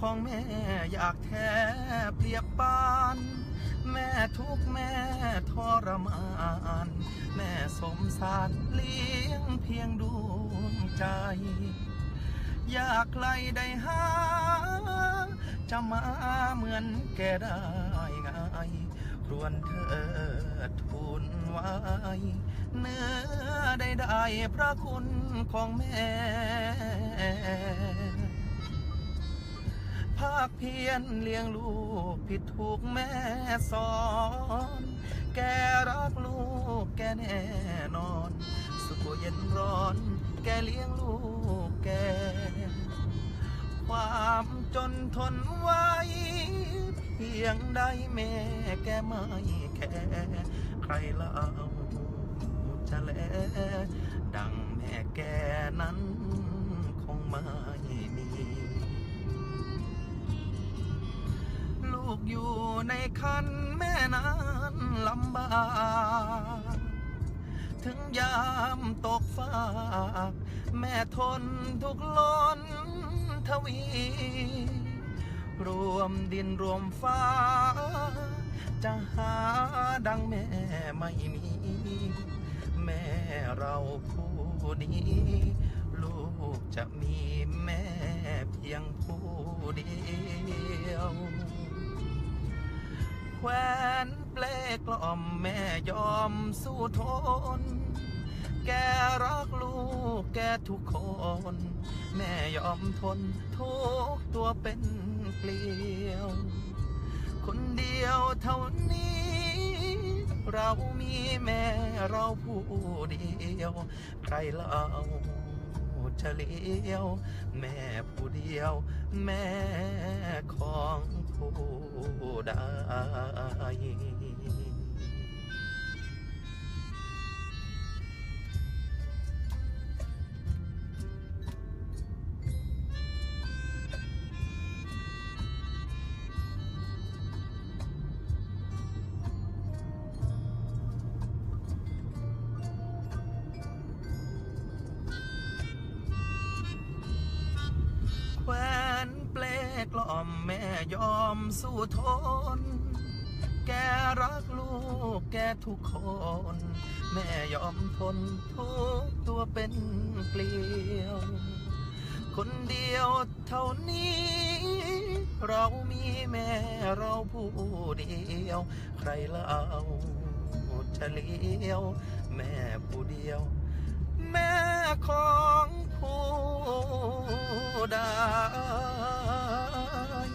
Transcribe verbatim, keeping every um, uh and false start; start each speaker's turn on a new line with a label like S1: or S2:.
S1: ของแม่อยากแทบเปรียบปานแม่ทุกแม่ทรมานแม่สมสารเลี้ยงเพียงดวงใจอยากไกลได้หาจะมาเหมือนแกได้ไงครวญเธอทูลไว้เนื้อได้ได้พระคุณของแม่ภาคเพียรเลี้ยงลูกผิดถูกแม่สอนแกรักลูกแกแน่นอนสุขเย็นร้อนแกเลี้ยงลูกแกความจนทนไว้เพียงใดแม่แกไม่แค่ใครเล่าจะแลดังแม่แกนั้นคงไม่มีลูกอยู่ในคันแม่นั้นลำบากถึงยามตกฟากแม่ทนทุกล้นทวีรวมดินรวมฟ้าจะหาดังแม่ไม่มีแม่เราผู้นี้ลูกจะมีแม่เพียงผู้เดียวแควนเปลกล่อมแม่ยอมสู้ทนแกรักลูกแกทุกคนแม่ยอมทนทุกตัวเป็นเกลียวคนเดียวเท่านี้เรามีแม่เราผู้เดียวใครเล่าจะเลี้ยวแม่ผู้เดียวแม่ของผู้ใดแควนเปลกล่อมแม่ยอมสู้ทนแกรักลูกแกทุกคนแม่ยอมทนทุกตัวเป็นเกลียวคนเดียวเท่านี้เรามีแม่เราผู้เดียวใครเล่าจะเลี้ยวแม่ผู้เดียวแม่ของผู้ใด